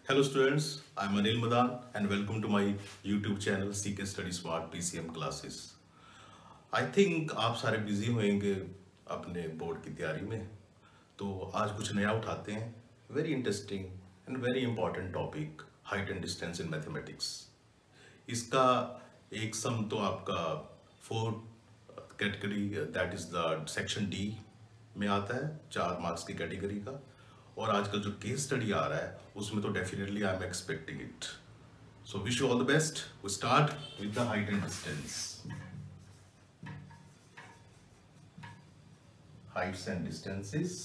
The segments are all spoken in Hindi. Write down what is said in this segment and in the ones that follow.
Hello students, I'm Anil Madan and welcome to my YouTube channel CK Study Smart PCM Classes. I think आप सारे बिजी होंगे अपने बोर्ड की तैयारी में, तो आज कुछ नया उठाते हैं. Very interesting and very important topic, height and distance in mathematics. इसका एक सम तो आपका 4 category that is the section D में आता है, 4 मार्क्स की कैटेगरी का. और आजकल जो केस स्टडी आ रहा है उसमें तो definitely I am expecting it. So wish you all the best. We start with the height and distance. Heights and distances.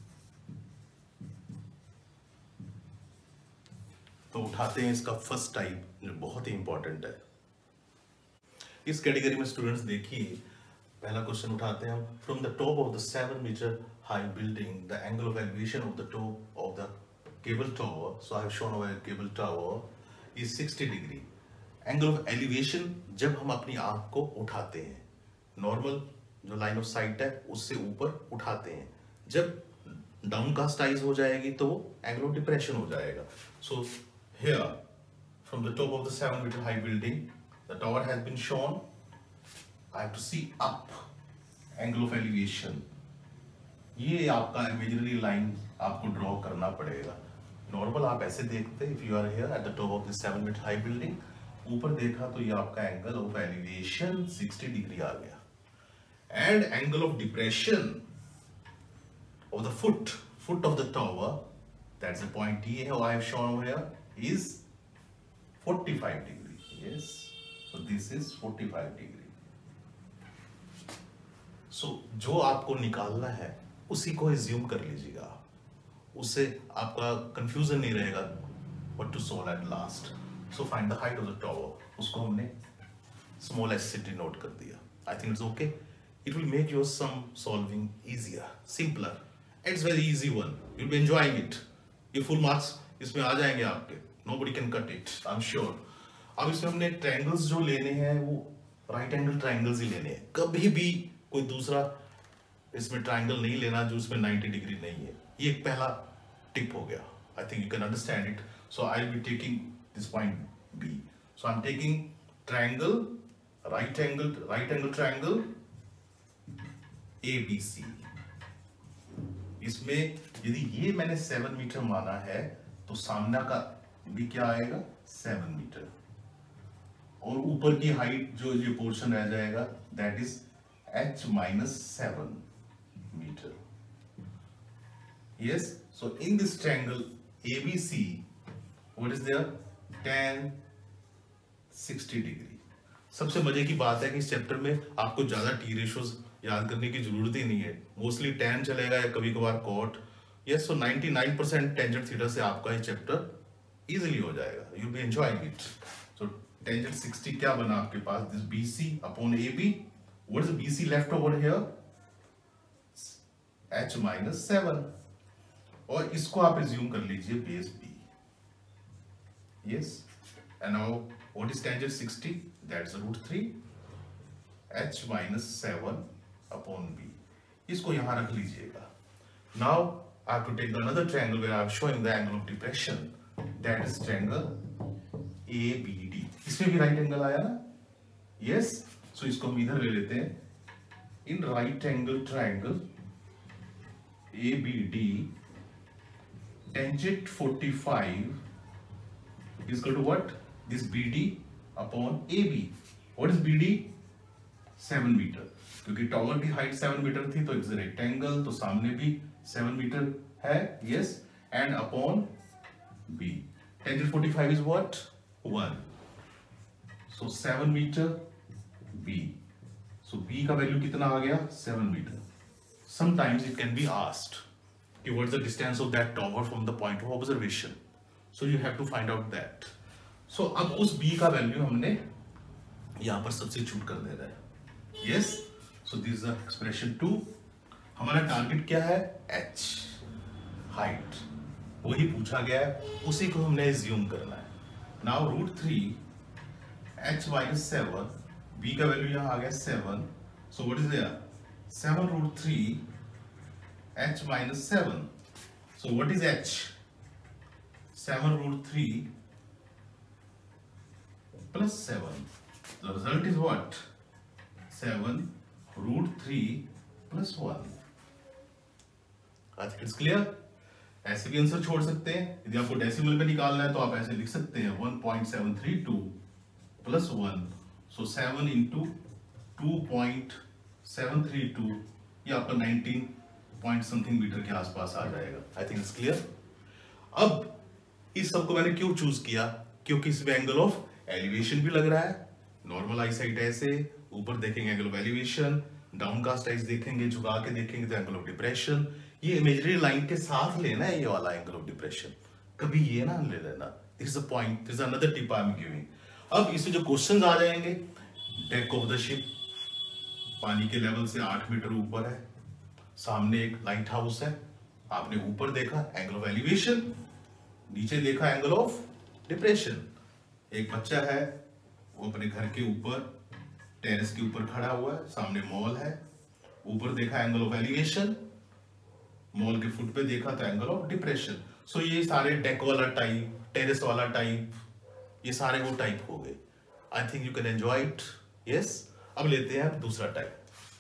तो उठाते हैं इसका फर्स्ट टाइप जो बहुत ही इंपॉर्टेंट है. इस कैटेगरी में स्टूडेंट्स देखिए, पहला क्वेश्चन उठाते हैं हम. From the top of the 7 metre high building, the angle of elevation of the top of the cable tower, so I have shown over cable tower, is 60 degree. Angle of elevation जब हम अपनी आंख को उठाते हैं, नॉर्मल जो लाइन ऑफ साइट है उससे ऊपर उठाते हैं, जब डाउन कास्ट आइज हो जाएगी तो एंगल ऑफ डिप्रेशन हो जाएगा. So here from the top of the 7 meter high building, the tower has been shown. I have to see up, angle of elevation. ये आपका इमेजिनरी लाइन आपको ड्रॉ करना पड़ेगा. नॉर्मल आप ऐसे देखते हैं, if you are here at the top of the 7 meter high building, ऊपर देखा तो ये आपका एंगल ऑफ एलिवेशन 60 डिग्री आ गया. And angle of depression of the foot of the tower, that's the point D है, I have shown over here, is 45 degree. Yes, so this is 45 degree. So जो आपको निकालना है उसी को एज्यूम कर लीजिएगा, उससे आपका कंफ्यूजन नहीं रहेगा what to solve at last. So find the height of the tower, उसको हमने स्मॉल एस से डिनोट कर दिया. I think it's okay. It will make your sum solving easier, simpler. It's very easy one, you will be enjoying it. ये फुल मार्क्स इसमें आ जाएंगे आपके, nobody can cut it, I am sure. अब इसमें हमने ट्रायंगल्स जो लेने हैं वो राइट एंगल ट्रायंगल्स ही लेने हैं. कभी भी कोई दूसरा इसमें ट्रायंगल नहीं लेना जो उसमें 90 डिग्री नहीं है. ये एक पहला टिप हो गया. I think you can understand it. So I will be taking this point B. So I am taking triangle, right angle triangle ABC. इसमें यदि ये मैंने 7 मीटर माना है तो सामने का भी क्या आएगा, 7 मीटर. और ऊपर की हाइट जो ये पोर्शन रह जाएगा that is h minus 7 meter. Yes, so in this triangle ABC, what is there? Tan 60 degree. सबसे मजे की बात है कि इस चैप्टर में आपको ज्यादा टी रेशियोज याद करने की जरूरत ही नहीं है. मोस्टली tan चलेगा या कभी कभार cot. Yes, so 99% tangent theta से आपका ये चैप्टर इजीली हो जाएगा. You'll be enjoying it. So tangent 60 क्या बना आपके पास, this BC upon AB. What is the BC left over here? H minus 7. और इसको आप assume कर लीजिए base B. Yes. And now what is tangent 60? That's √3. H minus 7 upon B. इसको यहाँ रख लीजिएगा. Now I have to take another triangle where I am showing the angle of depression. That is triangle ABD. इसमें भी right angle आया ना? Yes. So इसको हम इधर ले लेते हैं. In right angle triangle ABD, tangent 45 is equal to what? This BD upon AB. What is BD? 7 metre. क्योंकि टावर की हाइट 7 मीटर थी तो इट्स रेक्टेंगल, तो सामने भी 7 मीटर है. Yes, and upon B. Tangent 45 is what? 1. So 7 metre B. So B का वैल्यू कितना आ गया, 7 metre. Sometimes it can be asked what's the distance of that tower from the point of observation. So you have to find out that. So अब उस B का वैल्यू हमने यहाँ पर सब्स्टिट्यूट कर देना है. Yes. So this is the expression 2. हमारा टारगेट क्या है, H, हाइट. वही पूछा गया है, उसी को हमने एज्यूम करना है. Now √3 H minus 7, B का वैल्यू यहाँ आ गया 7. So what is there? 7 √3 H minus 7. So what is H? 7√3 plus 7. The result is what? 7√3 plus 1. I think it's clear. ऐसे भी आंसर छोड़ सकते हैं। यदि आपको डेसिमल में निकालना है तो आप ऐसे लिख सकते हैं 1.732 plus 1. So 7 into 2.732 ये आपका 19 पॉइंट समथिंग मीटर के आसपास आ जाएगा। I think it's clear. अब इस सब को मैंने क्यों चूज किया? क्योंकि इसमें एंगल ऑफ एलिवेशन भी लग रहा है। नॉर्मल आई साइट ऐसे, ऊपर देखेंगे angle of elevation, downcast eyes देखेंगे, झुका के देखेंगे तो एंगल ऑफ डिप्रेशन। ये इमेजिनरी लाइन के साथ लेना है ये वाला एंगल ऑफ डिप्रेशन, कभी ये ना ले लेना। This is a point, this is another tip I am giving. अब इसमें जो क्वेश्चंस आ जाएंगे, डेक ऑफ द शिप पानी के लेवल से 8 मीटर ऊपर है, सामने एक लाइट हाउस है, आपने ऊपर देखा एंगल ऑफ एलिवेशन, नीचे देखा एंगल ऑफ डिप्रेशन। एक बच्चा है वो अपने घर के ऊपर टेरेस के ऊपर खड़ा हुआ है, सामने मॉल है, ऊपर देखा एंगल ऑफ एलिवेशन, मॉल के फुट पे देखा तो एंगल ऑफ डिप्रेशन। सो ये सारे डेक वाला टाइप, टेरेस वाला टाइप, ये सारे वो टाइप हो गए। I think you can enjoy it. Yes, अब लेते हैं दूसरा type.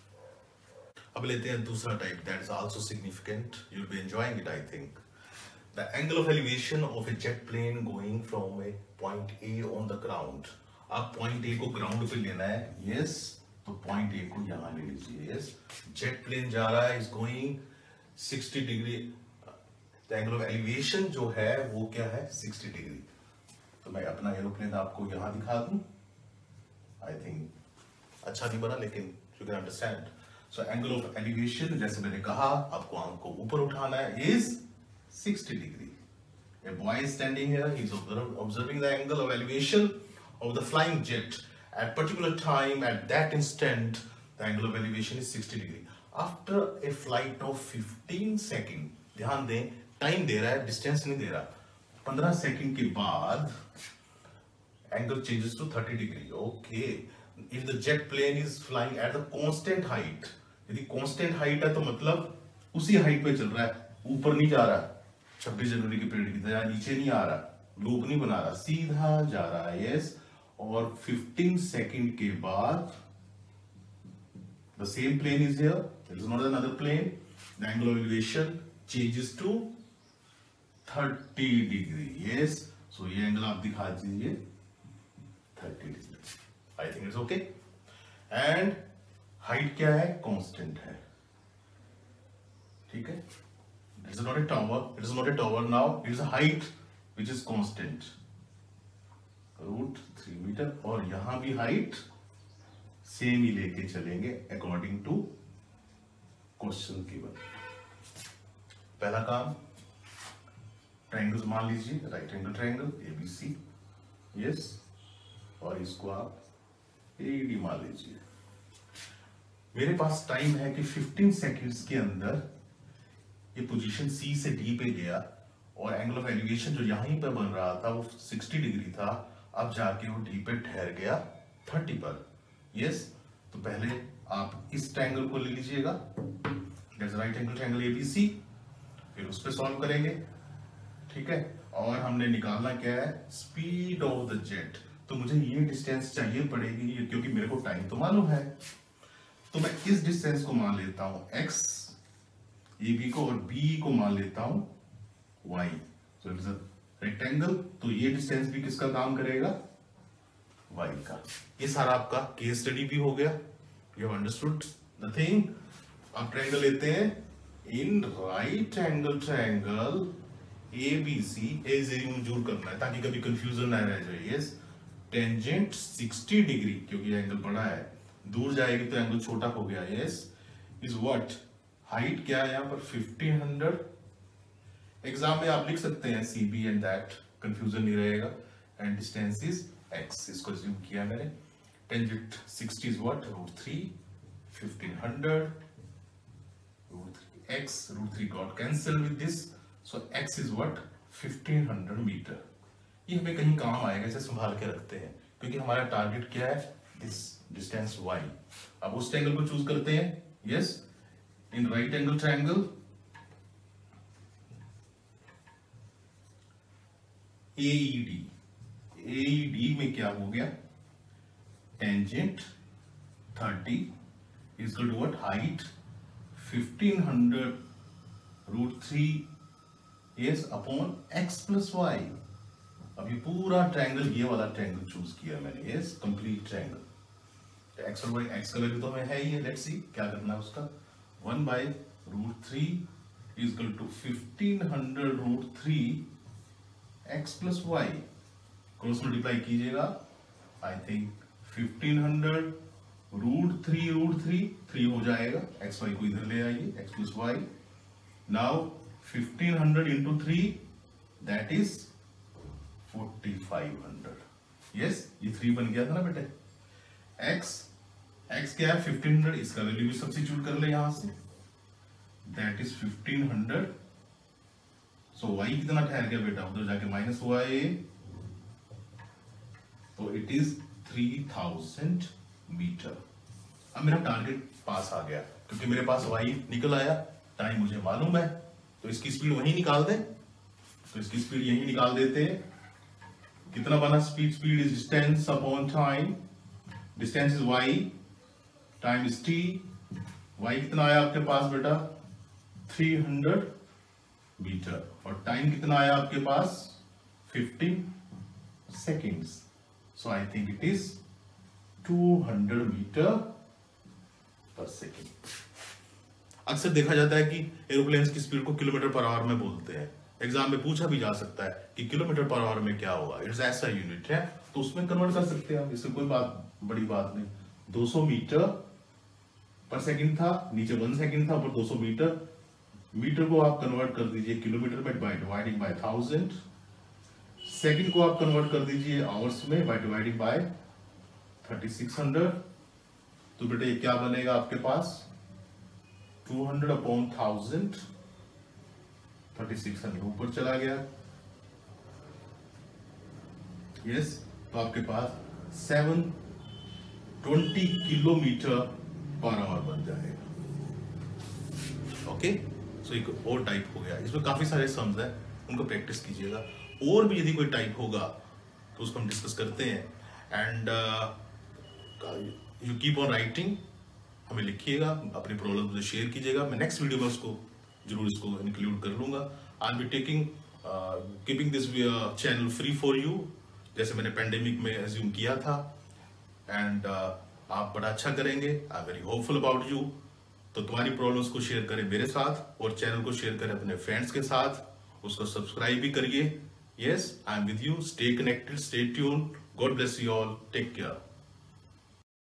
That is also significant. You'll be enjoying it, I think. The angle of elevation of a jet plane going from a point A on the ground. आप point A को ground पे लेना है, yes, तो point A को यहाँ ले लीजिए, yes. Jet plane जा रहा है, is going 60 degree. The angle of elevation जो है वो क्या है? 60 degree. तो मैं अपना एरोप्लेन आपको यहाँ दिखा दूँ। I think अच्छा नहीं बना, लेकिन you can understand. So angle of elevation, जैसे मैंने कहा, आपको आंख को ऊपर उठाना है, is 60 degree. A boy is standing here, he is observing the angle of elevation of the flying jet. At particular time, at that instant, the angle of elevation is 60 degree. After a flight of 15 seconds, ध्यान दें, टाइम दे रहा है, डिस्टेंस नहीं दे रहा। 15 सेकंड के बाद angle changes to 30 degree. Okay. If the jet plane is flying at the constant height, यदि कांस्टेंट हाइट है तो मतलब उसी हाइट पे चल रहा है, ऊपर नहीं जा रहा, 26 जनवरी की परेड की तरह नीचे नहीं आ रहा, लूप नहीं बना रहा, सीधा जा रहा है, यस। और 15 सेकंड के बाद the same plane is here, there is not another plane, the angle of elevation changes to 30 degree, yes. So ये एंगल आप दिखा दीजिए 30 degree. I think it's okay. And height क्या है? कांस्टेंट है, ठीक है। It is not a tower. It is not a tower now. It is a height which is constant. √3 metre. और यहां भी हाइट सेम ही लेके चलेंगे अकॉर्डिंग टू क्वेश्चन गिवन। पहला काम, ट्रायंगल्स मान लीजिए, right angle triangle ABC, yes, और इसको आप AED मान लीजिए। मेरे पास टाइम है कि 15 सेकंड्स के अंदर ये पोजीशन C से D पे गया और एंगल ऑफ एलिवेशन जो यहीं पर बन रहा था वो 60 डिग्री था, अब जाके वो D पे ठहर गया 30 पर, यस। तो पहले आप इस ट्रायंगल को ले लीजिएगा, that's right angle triangle ABC, फिर उस पे सॉल्व करेंगे, ठीक है। और हमने निकालना क्या है? Speed of the jet. तो मुझे ये डिस्टेंस चाहिए पड़ेगी क्योंकि मेरे को टाइम तो मालूम है, तो मैं इस डिस्टेंस को मान लेता हूं x, AB को, और B को मान लेता हूं y। So it is a rectangle, तो ये डिस्टेंस भी किसका काम करेगा? y का। ये सारा आपका केस स्टडी भी हो गया, you have understood the thing. अब ट्रायंगल लेते हैं, in right angle triangle ABC, A से मंजूर करना है ताकि कभी कंफ्यूजन ना रह जाए, यस। टेंजेंट 60 डिग्री, क्योंकि एंगल बड़ा है, दूर जाएगी तो एंगल छोटा हो गया, यस, इज व्हाट? हाइट क्या है यहाँ पर? 1500। एग्जाम में आप लिख सकते हैं CB एंड दैट, कंफ्यूजन नहीं रहेगा। एंड डिस्टेंस इज x, इसको अज्यूम किया मैंने। Tangent 60 is what? √3, 1500, √3x, √3 got cancel with this, so x is what? 1500 metre. ये हमें कहीं काम आएगा, इसे संभाल के रखते हैं क्योंकि हमारा टारगेट क्या है? This distance y। अब उस ट्रायंगल को चूज करते हैं, yes, in right angle triangle AED में क्या हो गया, tangent 30 is equal to what, height 1500√3 yes upon x plus y। अब ये पूरा ट्रायंगल, ये वाला ट्रायंगल चूज किया मैंने, यस कंप्लीट ट्रायंगल। x और y, x का वैल्यू तो हमें है ही है, लेट्स सी क्या करना है उसका। 1/√3 is equal to 1500√3 x plus y, cross multiply कीजिएगा, आई थिंक 1500√3 3 हो जाएगा, एक्स वाई को इधर ले आइए, x plus y। Now 1500 into 3 that is 4500। Yes, ये 3 बन गया था ना बेटे। x क्या है 1500, इसका वैल्यू भी सब्स्टिट्यूट कर ले यहां से, दैट इज 1500। सो y कितना ठहर गया बेटा, उधर जाके माइनस हुआ है, तो इट इज 3000 मीटर। अब मेरा टारगेट पास आ गया, क्योंकि मेरे पास y निकल आया, टाइम मुझे मालूम है, तो इसकी स्पीड वहीं निकाल दे, तो इसकी स्पीड यहीं निकाल देते हैं। कितना बना speed, speed is distance upon time, distance is y, time is t, y कितना आया आपके पास बेटा 300 मीटर, और टाइम कितना आया आपके पास 15 seconds. So I think it is 200 metre per second. अक्सर देखा जाता है कि एरोप्लेन्स की स्पीड को किलोमीटर पर आवर में बोलते हैं, एग्जाम में पूछा भी जा सकता है कि किलोमीटर पर आवर में क्या होगा, इट्स ऐसा यूनिट है, तो उसमें कन्वर्ट कर सकते हैं हम, इससे कोई बड़ी बात नहीं। 200 मीटर पर सेकंड था, नीचे 1 सेकंड था, ऊपर 200 मीटर, मीटर को आप कन्वर्ट कर दीजिए किलोमीटर में बाय डिवाइडिंग बाय 1000, सेकंड को आप कन्वर्ट कर दीजिए आवर्स में बाय डिवाइडिंग बाय 3600, तो बेटे क्या बनेगा आपके पास 200 अपॉन 1000, 3600 ऊपर चला गया, यस, तो आपके पास 720 किलोमीटर पर आवर बन जाएगा। ओके, सो एक और टाइप हो गया, इसमें काफी सारे सम्स हैं, उनको प्रैक्टिस कीजिएगा, और भी यदि कोई टाइप होगा तो उसको हम डिस्कस करते हैं। And you keep on writing, हमें लिखिएगा, अपनी प्रॉब्लम मुझे शेयर कीजिएगा, मैं नेक्स्ट वीडियो में उसको जरूर इसको इंक्लूड कर लूंगा। I be keeping this channel free for you, जैसे मैंने पेंडेमिक में एज्यूम किया था, एंड आप बड़ा अच्छा करेंगे, I am very hopeful about you. तो तुम्हारी प्रॉब्लम्स को शेयर करें मेरे साथ, और चैनल को शेयर करें अपने फ्रेंड्स के साथ, उसको सब्सक्राइब भी करिए। Yes, I am with you, stay connected, stay tuned, God bless you all, take care.